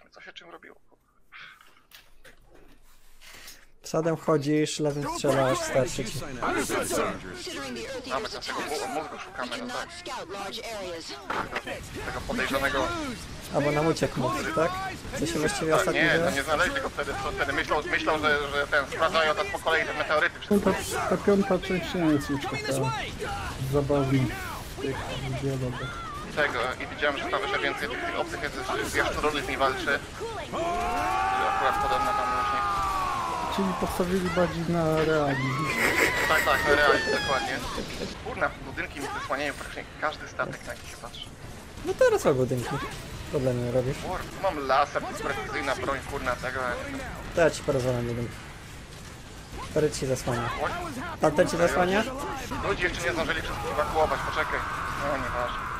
Co się czym robiło? Sadem chodzisz, lewym strzelasz, starczy ci. Mamy naszego mózgu szukamy, no tak. Tego podejrzanego... Albo nam uciekł mózg, tak? Co się właściwie Tak, ostatnio nie, dzieje? no nie znaleźli go wtedy, co wtedy myślał, że ten sprawdzają teraz po kolei te meteoryty. Ta piąta część nie jest już taka zabawna w tych dialogach. Tego i widziałem, że tam jeszcze więcej tych obcych jest, jaszczurowy z niej walczy. Że akurat podobna tam właśnie. Czyli postawili bardziej na realizm. Tak, realizm, dokładnie. Kurna, budynki mi zasłaniają praktycznie każdy statek, na jaki się patrzy. No teraz o budynki. Problemy robisz. Mam laser, to jest precyzyjna broń, kurna, tego. To ja ci porozwalam budynki. Który ci zasłania? Tamten ci zasłania? Ludzie jeszcze nie zdążyli wszystkich ewakuować, poczekaj. No, nieważne.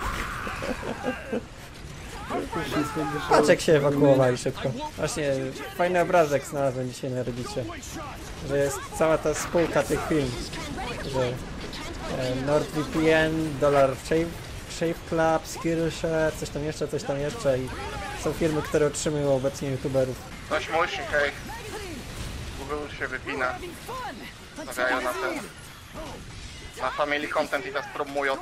Patrz jak się ewakuowali szybko. Właśnie fajny obrazek znalazłem dzisiaj na Reddicie. Że jest cała ta spółka tych firm. Że NordVPN, Dollar Shave Club, Skillshare, coś tam jeszcze i są firmy, które utrzymują obecnie youtuberów. Coś musi, hej. Google się wypina. Stawiają na ten... na family content i teraz promują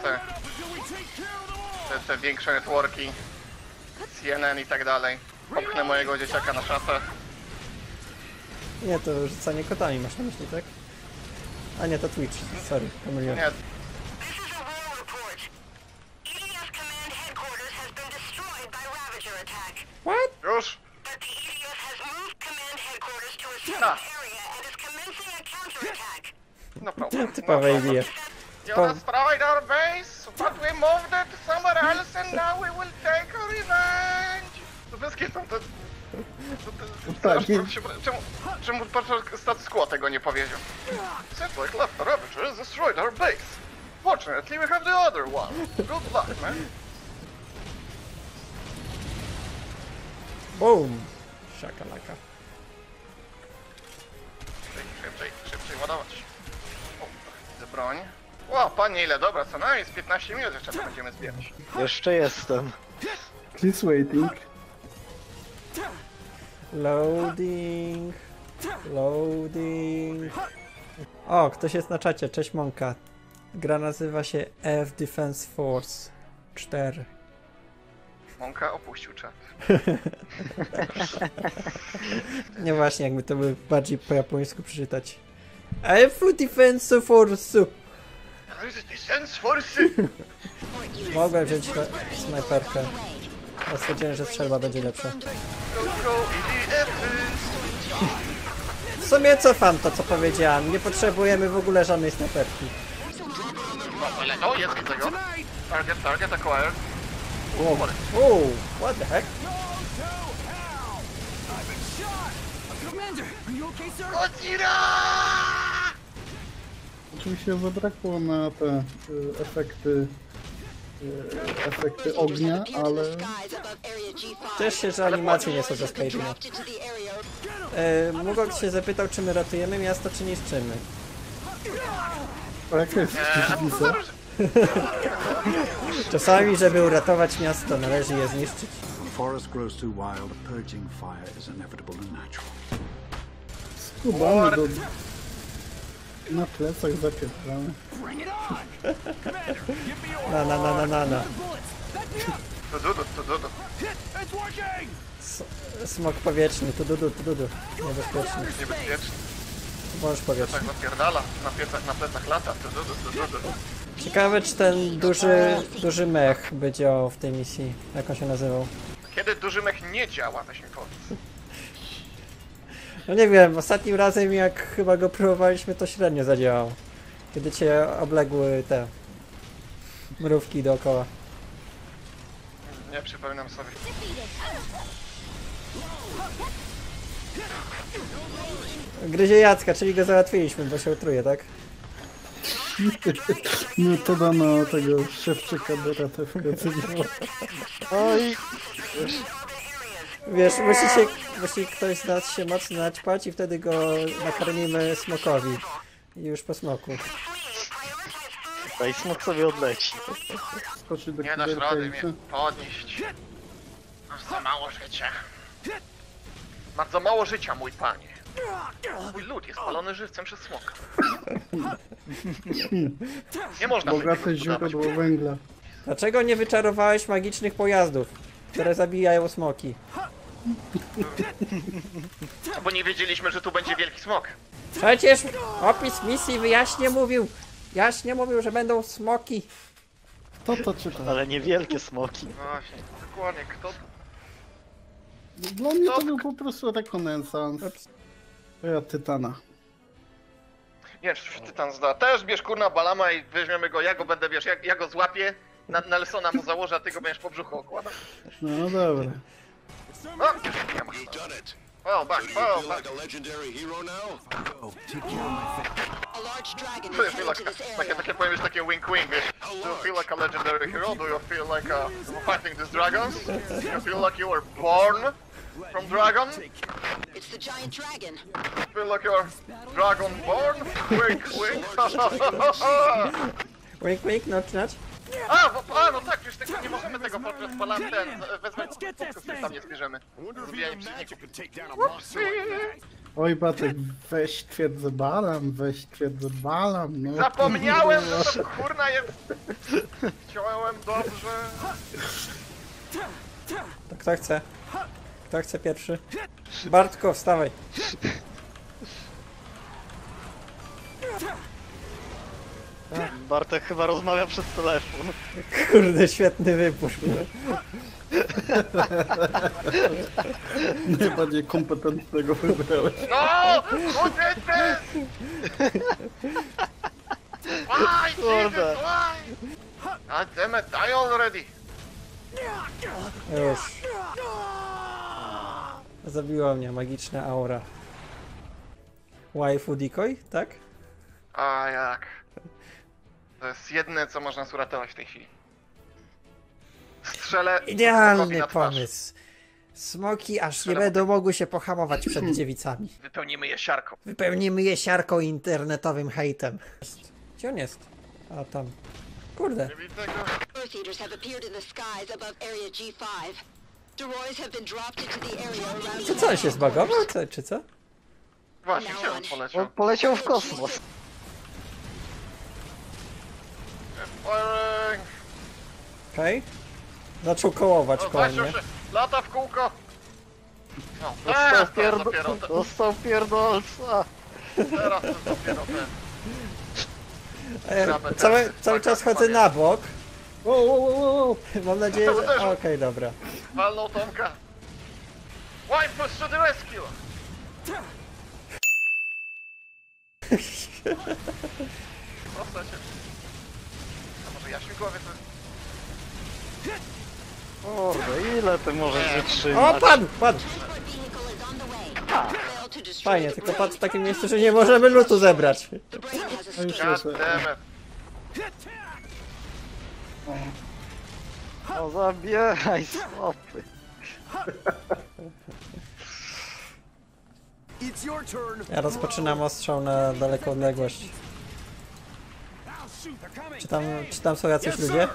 te większe networki. CNN i tak dalej. Popchnę mojego dzieciaka na szafę. Nie, to rzucanie kotami masz na myśli, tak? A nie, to Twitch, sorry, pomyliłem. Nie. What? Już? No problem. Typowe idee. You destroyed our base, but we moved it somewhere else and now we will take a revenge. To wszystkie są te... Czemu status quo tego nie powiedział? Seems like left the Ravagers destroyed our base. Fortunately we have the other one. Good luck, man. Boom! Szakalaka. Szybciej ładować. O, widzę broń. O, panie ile, dobra, co najmniej z 15 minut jeszcze to będziemy zbierać. Jeszcze jestem. Please waiting. Loading. Loading. O, ktoś jest na czacie, cześć Monka. Gra nazywa się F Defense Force 4. Monka opuścił czat. Nie właśnie, jakby to by bardziej po japońsku przeczytać. F Defense Force. Defense Force! Mogłem wziąć snajperkę. Ja stwierdziłem, że strzelba będzie lepsza. W sumie cofam to, co powiedziałem. Nie potrzebujemy w ogóle żadnej snajperki. No, ale to jest tego. Target acquired. Wow, what the heck? Godzilla! Oczywiście zabrakło na te efekty ognia, ale... Cieszę się, że animacje nie są ze Skyrima. Mugok się zapytał, czy my ratujemy miasto, czy niszczymy. A jaka jest różnica? Czasami, żeby uratować miasto, należy je zniszczyć. Forest grows too wild, purging fire is inevitable and natural. Skubamy do... Na plecach zapierdamy. Na. To. Smok powietrzny, tu dudu. Niebezpieczny. Niebezpieczny. Wąż powietrzny. Tak zapierdala, na plecach lata. To. Ciekawe, czy ten duży mech by działał w tej misji. Jak on się nazywał? Kiedy duży mech nie działa, weź mi powiedz. No nie wiem, ostatnim razem jak chyba go próbowaliśmy, to średnio zadziałało. Kiedy cię obległy te mrówki dookoła. Nie przypominam sobie. Gryzie Jacka, czyli go załatwiliśmy, bo się utruje, tak? Metoda na tego szewczyka do ratewka. Oj! Wiesz, musi ktoś z nas się mocno naćpać i wtedy go nakarmimy smokowi. I już po smoku. Daj smok sobie odleci. Skoczy do Nie dasz kiberka rady i mnie co? podnieść. Masz za mało życia. Bardzo mało życia, mój panie. Mój lud jest palony żywcem przez smoka. Nie można Bogate tego źródło dodawać. węgla. Dlaczego nie wyczarowałeś magicznych pojazdów, które zabijają smoki? Bo nie wiedzieliśmy, że tu będzie wielki smok. Przecież opis misji jaśnie mówił, że będą smoki. Kto to czyta? Ale niewielkie smoki. No właśnie, dokładnie, kto to? Dla mnie to był po prostu rekonesans. Ja Tytana. Nie wiem, czy się Tytan zda. Też bierz kurna Balama i weźmiemy go, ja go będę, wiesz, ja go złapię, Nelsona mu założę, a ty go będziesz po brzuchu okładał. No dobra. O, nie ma. Fall back, fall back. Like a legendary hero now? Go, take care of my family. A large dragon Do you is feel headed like, to this takie, area. takie powiem, wiesz, takie wink wink, wiesz. Do you feel like a legendary hero? Do you feel like fighting these dragons? Do you feel like you were born from dragon? It's the giant dragon. Feel like you're dragon born? Wink wink. Wink, wink, nocz, nocz. No tak, już tego nie możemy tego podczas balan ten, wezwać punktów, których tam nie zbierzemy. I wonder if Zabijanie even przeciwników. magic could take down a monster like that. Oj Batek, weź twierdzę balam, weź twierdzę balam. No. Zapomniałem, że to kurna jest... Chciałem dobrze. To kto chce? Kto chce pierwszy? Bartko, wstawaj. Bartek chyba rozmawia przez telefon. Kurde, świetny wybór. Najbardziej kompetentnego wybrałeś. No! Kurde ty! Why, Kurde. Jesus, why? God damn it, die already! Już. Zabiła mnie magiczna aura. Waifu decoy, tak? A jak? To jest jedyne, co można nas uratować w tej chwili. Strzelę smokowi Idealny na twarz. pomysł. Smoki aż nie będą mogły się pohamować przed dziewicami. Wypełnimy je siarką. Wypełnimy je siarką i internetowym hejtem. Gdzie on jest? A tam. Kurde. Nie widzę tego. Earth Eaters have appeared in the skies above Area G5. Destroys have been dropped into the area around... To co, on się zbagował, czy co? Właśnie, gdzie on On poleciał? poleciał w kosmos. Firing! Okej. Zaczął kołować No koło zaczął mnie. się, lata w kółko! No, Dostał, teraz to dopiero te, dostał pierdolca. teraz to dopiero te. Cały czas chodzę na bok. O. Mam nadzieję, To że... uderzył. Okej, dobra. Walnął Tomka. Wipers to the rescue! Proszę się. A może jaśmikowie to... Kurde, ile ty możesz O, wytrzymać? padł! Transport vehicle is on the way. Failed to destroy Fajnie, the tylko brain. padł w takim miejscu, że nie możemy lutu zebrać. The brain has A już escaped. God lecę. damn it. No zabieraj stopy. Ja rozpoczynam ostrzał na daleką odległość. Czy tam są jacyś ludzie?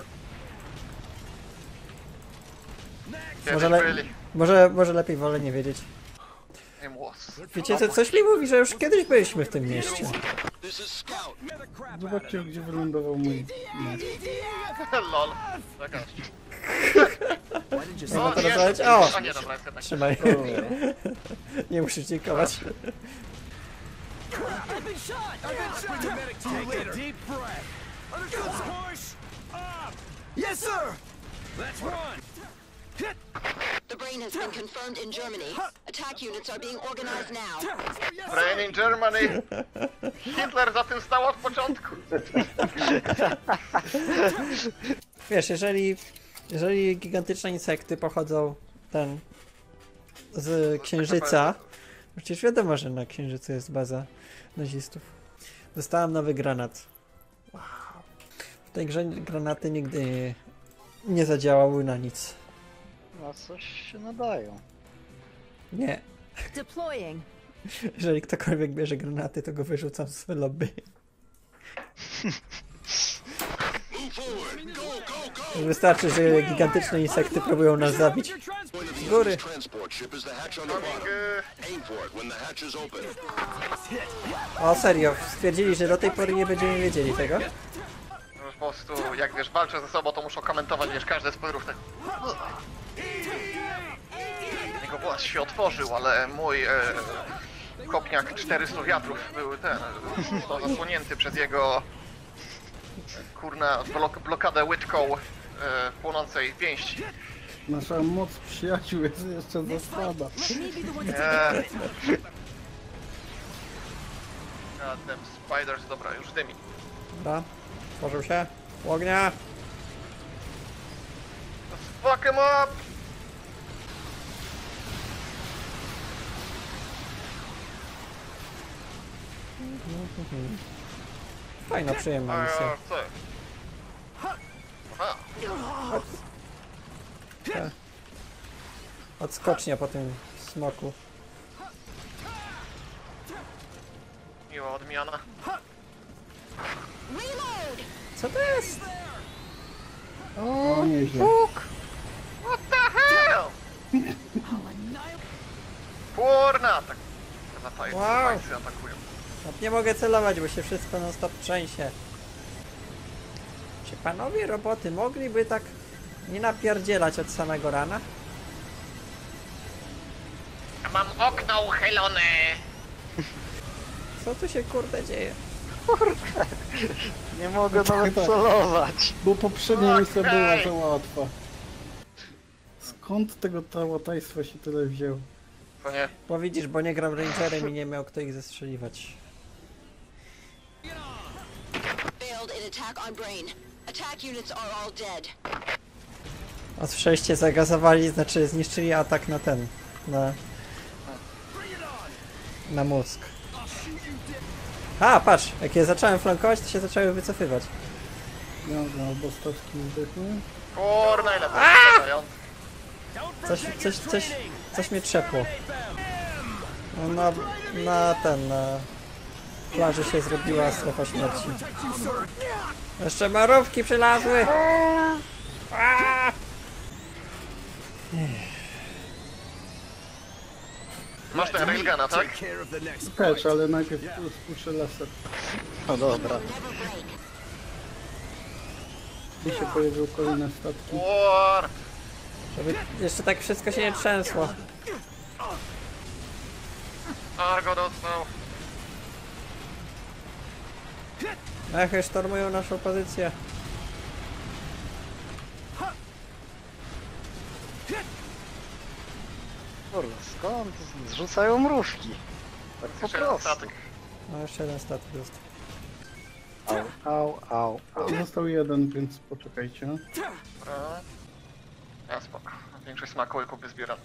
Kiedyś byli. Może lepiej wolę nie wiedzieć. Him was. Wiecie co, coś mi mówi, że już kiedyś byliśmy w tym mieście. This is Scout. Zobaczcie, gdzie wylądował mój... Lol. Czekaj. Można to nazwać? O! A nie, dobra, jest jednak. Trzymaj. Nie musisz dziękować. The brain has been confirmed in Germany. Attack units are being organized now. Brain in Germany. Hitler za tym stał od początku. Wiesz, jeżeli gigantyczne insekty pochodzą z Księżyca, przecież wiadomo, że na Księżycu jest baza nazistów. Dostałem nowy granat. Wow. W tej grze granaty nigdy nie zadziałały na nic. No coś się nadają. Nie. Deploying. Jeżeli ktokolwiek bierze granaty, to go wyrzucam z lobby. Move forward. Go, go, go. Wystarczy, że gigantyczne insekty próbują nas zabić. góry. Transport ship is the hatch on the bottom. Aim for it when the hatch is open. O serio, stwierdzili, że do tej pory nie będziemy wiedzieli tego? Po prostu, jak wiesz, walczę ze sobą, to muszą komentować, wiesz, każdy z podrów tak. Jego głos się otworzył, ale mój kopniak 400 wiatrów był został zasłonięty przez jego kurna blokadę łydką płonącej pięści. Nasza moc przyjaciół jest jeszcze zasada. Goddamn spiders, dobra, już dymi. Dobra, tworzył się. Ognia! Fuck him up! Fajna, przyjemna misja. Co? Aha, Odskocznia po tym smoku. miła odmiana. Co to jest? O, nieźle. What the hell? Kurna, tak. Wow. Wow. Atakują. Nie mogę celować, bo się wszystko non stop trzęsie. Czy panowie roboty mogliby tak nie napierdzielać od samego rana? Mam okno uchylone. Co tu się kurde dzieje? Nie mogę nawet Chyba- celować. Bo poprzednia misja była Okej. za łatwa. Skąd tego tałataństwa się tyle wzięło? To nie. Bo widzisz, bo nie gram rangerem i nie miał kto ich zestrzeliwać. Failed in attack on Brain. Attack units are all dead. A słyszeliście, zagazowali, znaczy zniszczyli atak na ten, na mózg. A, patrz, jak je zacząłem flankować, to się zaczęły wycofywać. Dobra, albo statki zdechły. Kurna, ile to jest Coś mnie trzepło. No, na plaży się zrobiła strefa śmierci. Jeszcze marówki przylazły! Masz ten railguna, tak? Też, ale najpierw spuszczę laser. No dobra. I się pojawiły kolejne statki. War. Żeby jeszcze tak wszystko się nie trzęsło. Argo dostał. Echy sztormują naszą pozycję. Kurde, skąd zrzucają mrówki? Tak po Jeszcze jeden prostu. statek. No jeszcze jeden statek został. Au. Został jeden, więc poczekajcie. Dobra. Ja spoko. Większość smakołyków wyzbieram.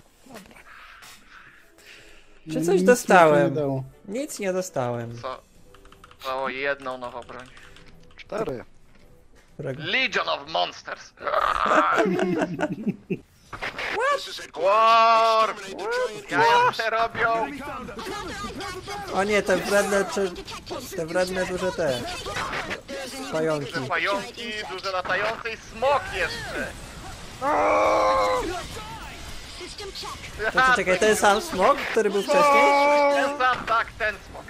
Czy coś Nic mi to dostałem? nie dało. Nic nie dostałem. Co? Dało jedną nową broń. 4. Którego? Legion of Monsters. This is headquarters. War! Exterminate the giant Jaja się robią. O nie, te wredne duże te pająki. Duże pająki, duże latające i smok jeszcze. System check. To czekaj, ten sam smok, który był wcześniej? Ten sam, tak, ten smok.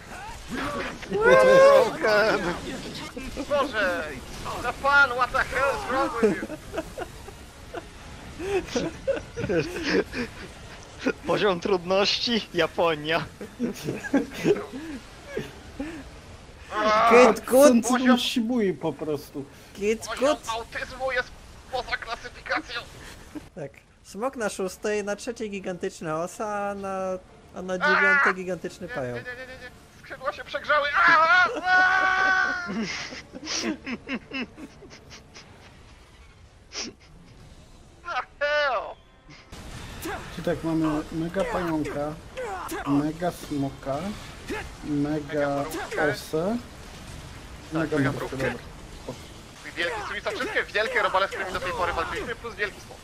Boże! The fun, what the hell is wrong with you? Poziom trudności Japonia. Kit kut, Centrum Shibui po prostu. kit Poziom kut. autyzmu jest poza klasyfikacją. Tak. Smok na 6, na 3 gigantyczna osa, a na 9 gigantyczny pająk. Nie. Skrzydła się przegrzały. Aaaa! The hell? Czyli tak, mamy mega pająka, mega smoka, mega osę, mega mega mrówkę, mrówkę. dobra. Wielki Suica, wszystkie wielkie robale, z którymi do tej pory walczyliśmy, plus wielki smok.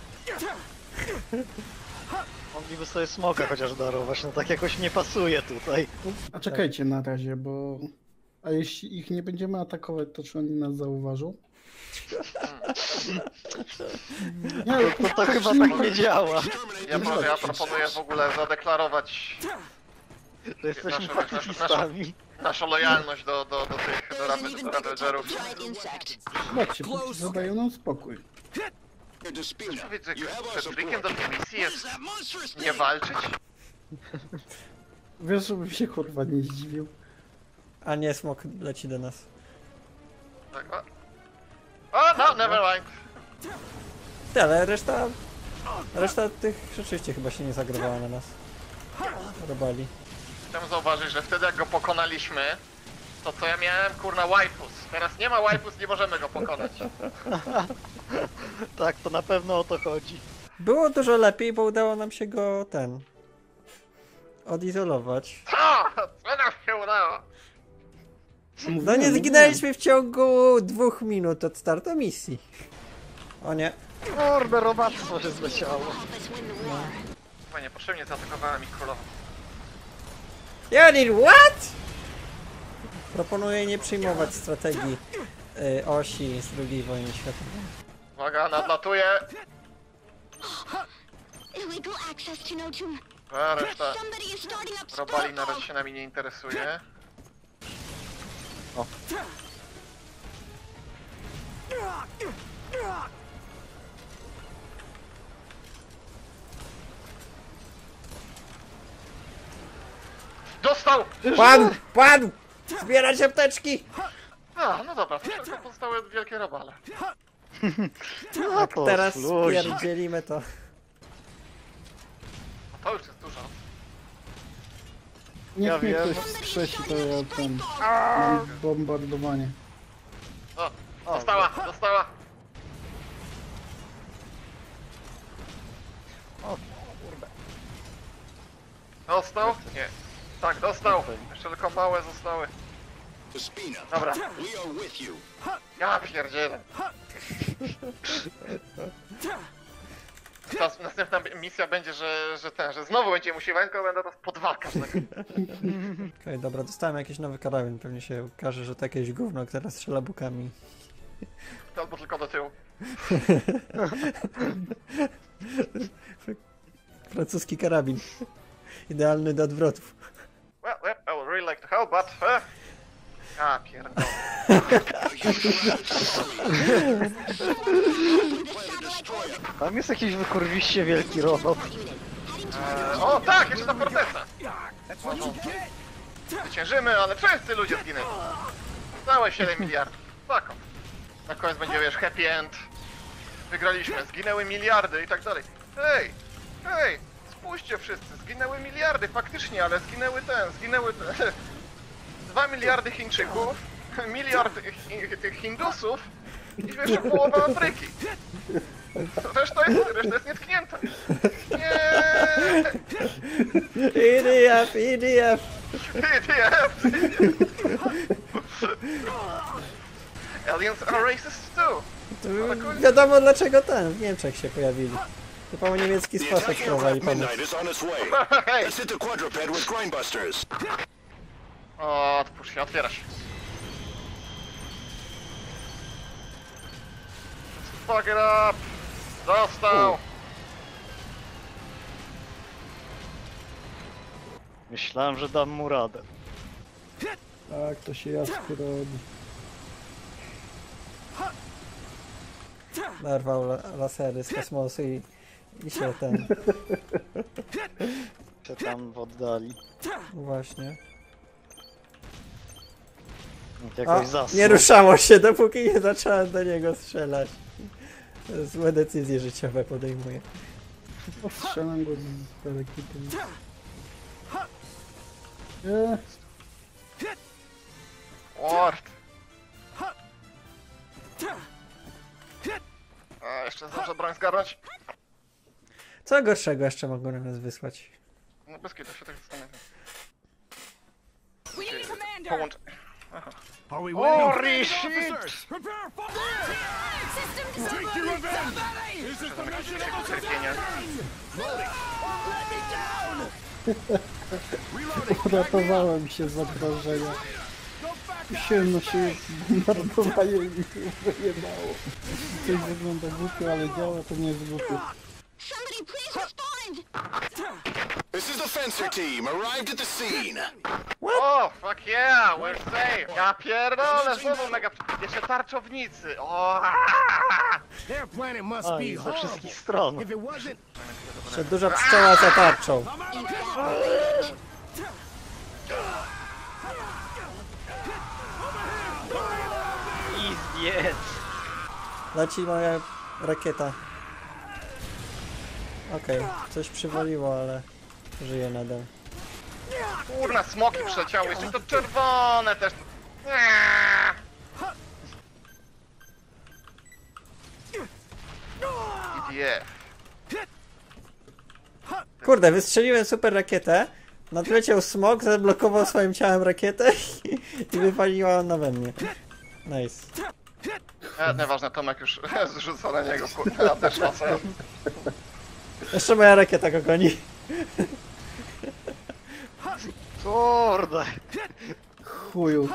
Mogliby sobie smoka chociaż darować, no tak jakoś nie pasuje tutaj. A czekajcie na razie, bo... A jeśli ich nie będziemy atakować, to czy oni nas zauważą? Nie, To chyba tak nie działa. Ja proponuję w ogóle zadeklarować To jesteśmy Nasze- pacyfistami. naszą lojalność do tych There isn't even Ravagerów. a giant insect. Zobaczcie, zadają nam spokój. Despina, Powiedz, że you have our przed trikiem do support. tej misji jest nie walczyć? Wiesz, żebym się kurwa nie zdziwił. A nie, smok leci do nas. Tak, o, no, never mind. Ty, ale reszta tych rzeczywiście chyba się nie zagrywała na nas. Robali. Chciałem zauważyć, że wtedy jak go pokonaliśmy, to co ja miałem, kurna, waifus. Teraz nie ma waifus, nie możemy go pokonać. Tak, to na pewno o to chodzi. Było dużo lepiej, bo udało nam się go odizolować. Co nam się udało? No nie zginęliśmy w ciągu 2 minut od startu misji. O nie. Kurde, robactwo się zleciało. Help us win the war. Chyba niepotrzebnie zaatakowała mi królowa. Janil, what? Proponuję nie przyjmować strategii osi z II wojny światowej. Uwaga, nadlatuje. Illegal access to Notum. A reszta Somebody is starting up robali na Sparkle. razie się nami nie interesuje. Dostał! Padł! Zbierać apteczki! A, no dobra, tylko pozostały wielkie robale. No to Teraz luźno. pierdzielimy to. To już jest dużo. Niech Ja mnie wiem. ktoś skrzesi, to ja tam mam bombardowanie. O, dostała! O, kurde. Dostał? Nie. Tak, dostał. Jeszcze tylko małe zostały. Despina, Dobra. we are with you. Ja pierdzielę. Następna misja będzie, że znowu będzie musiał, tylko będę to podwalka. Okej, dobra, dostałem jakiś nowy karabin. Pewnie się okaże, że to jakieś gówno, które strzela bukami. Albo tylko do tyłu. Francuski karabin. Idealny do odwrotów. Well, yep, I would really like to help, but... A, pierdolę. Tam jest jakiś wykurwiście wielki robot. O, tak, jeszcze ta forteca. Zwyciężymy, ale wszyscy ludzie zginęli. Całe 7 miliardów. Tak. Na koniec będzie, wiesz, happy end. Wygraliśmy, zginęły miliardy i tak dalej. Hej, spójrzcie wszyscy, zginęły miliardy, faktycznie, ale zginęły 2 miliardy Chińczyków, miliard tych Hindusów i jeszcze połowa Afryki. Reszta jest nietknięta. Nie! IDF! IDF! Aliens are racist too. To wiadomo dlaczego w Niemczech się pojawili. To po niemiecki The sposób attacking próbowali aircraft pomóc. Midnight is on its way. Hej! Let's hit the quadruped with Grindbusters. O, otwórz się, otwiera się. Fuck it up! Dostał! Myślałem, że dam mu radę. Tak, to się jasku robi. Narwał lasery z kosmosu i się Się tam w oddali. Właśnie. Jakoś O, zasnął. nie ruszało się, dopóki nie zacząłem do niego strzelać. Złe decyzje życiowe podejmuję. Strzelam go z dalekiego. Ward! A, jeszcze zdążę broń zgarnąć. Co gorszego jeszcze mogą na nas wysłać? No bez kiedy się tak zastanawiam. We need a commander! Połącz... Are we Holy shit! Prepare for System Take your revenge! This is the mission of the Cierpienia. Let me down! Reloading! Uratowałem się z zagrożenia. Go back Skusiłem na siebie bombardowanie i mi się wyjebało. Coś wygląda głupio, ale działa, to nie jest głupio. Somebody please respond! This is the Fencer team, arrived at the scene. O, fuck yeah, we're safe. Ja pierdolę, znowu mega... Jeszcze tarczownicy. O, Their planet must A, be i ze horrible. wszystkich stron. If it wasn't, Jeszcze duża pszczoła za tarczą. I zjedz. Leci moja rakieta. Okej, coś przywaliło, ale żyje nadal. kurna, smoki przeciały. Jeszcze to czerwone też. Eee. IDF. Kurde, wystrzeliłem super rakietę. Nadleciał smok, zablokował swoim ciałem rakietę i wypaliła ona we mnie. Nice. Nieważne, Tomek już zrzuca na niego, kurwa, ja też lecę. Jeszcze moja rakieta go goni. Kurde. Chuju.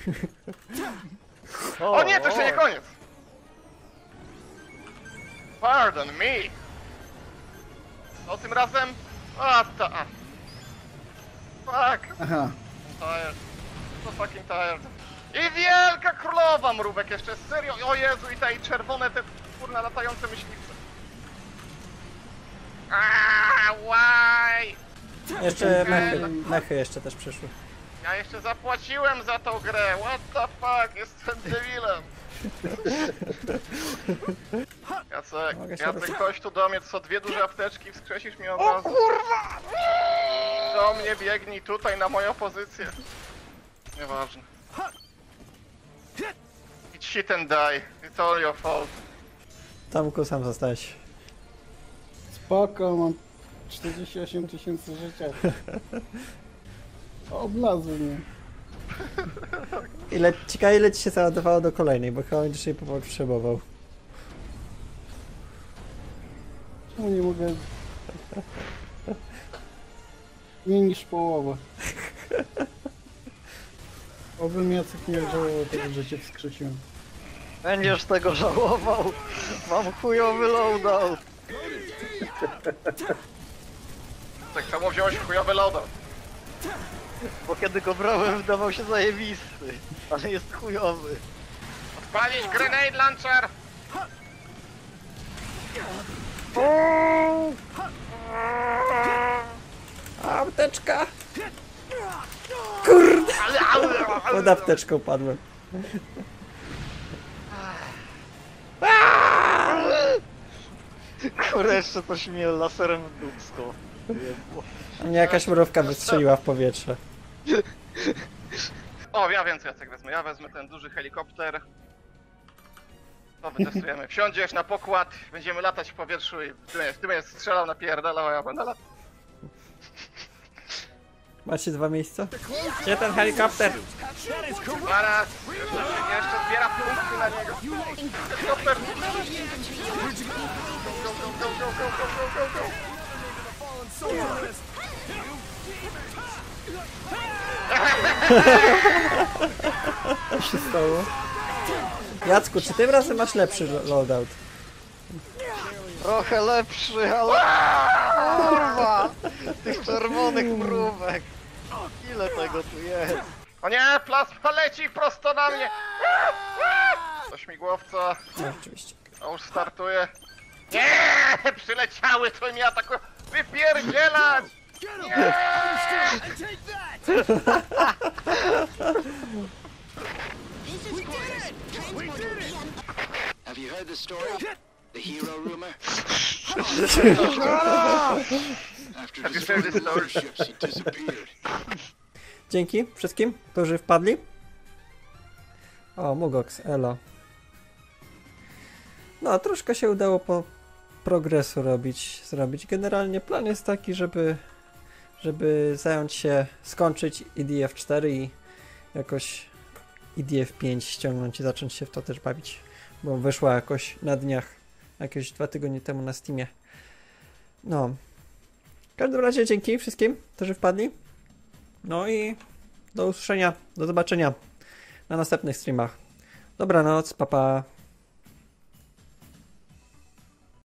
O nie, to jeszcze nie koniec! Pardon me! O tym razem? A, ta... a. Fuck! Aha. Tired. So fucking tired. I wielka królowa mrówek jeszcze, serio! O Jezu, i czerwone te kurna latające myśliwce. Why? Jeszcze mechy jeszcze też przyszły. Ja jeszcze zapłaciłem za tą grę, what the fuck, jestem debilem. Jacek, chodź tu do mnie, to są dwie duże apteczki, wskrzesisz mi od razu. O kurwa! Do mnie biegnij tutaj na moją pozycję. Nieważne. It's shit and die, it's all your fault. Tomku, sam zostałeś. Spoko, mam 48 000 życia. Oblazły mnie. Ciekawe ile ci się załadowało do kolejnej, bo chyba będziesz jej potrzebował. Czemu nie mogę... Mniej niż połowa. Obym Jacek nie żałował tego, że cię wskrzesiłem. Będziesz tego żałował. Mam chujowy loadout. Tak samo wziąłeś chujowy loadout. Bo kiedy go brałem, wydawał się zajebisty. Ale jest chujowy. Odpalić grenade launcher! Apteczka! Kurde! Pod apteczką padłem. Kurde, jeszcze coś mnie laserem w dupsko. A mnie jakaś mrówka wystrzeliła w powietrze. O, ja więcej Jacek wezmę. Ja wezmę ten duży helikopter. To wytestujemy. Wsiądziesz na pokład, będziemy latać w powietrzu i ty będziesz strzelał, napierdalał, a ja będę latał. Macie dwa miejsca? Gdzie ten helikopter? Zaraz! Jeszcze zbiera punkty na niego. Helikopter! Co się stało? Jacku, czy tym razem masz lepszy loadout? Trochę lepszy, ale... Kurwa! Tych czerwonych mrówek! Ile tego tu jest? O nie, plasma leci prosto na mnie! Do śmigłowca. No, oczywiście. A już startuje. Nie! Przyleciały, to mnie atakują. Wypierdzielać! Nie! Have you heard the story? The hero rumor? After Have you heard the story? ships, he disappeared. Dzięki wszystkim, którzy wpadli. O, Mugox, elo. No, troszkę się udało progresu zrobić. Generalnie plan jest taki, żeby zająć się, skończyć IDF 4 i jakoś IDF 5 ściągnąć i zacząć się w to też bawić. Bo wyszła jakoś na dniach, jakieś 2 tygodnie temu na Steamie. No. W każdym razie dzięki wszystkim, którzy wpadli. No i do usłyszenia, do zobaczenia na następnych streamach. Dobranoc, papa. Pa.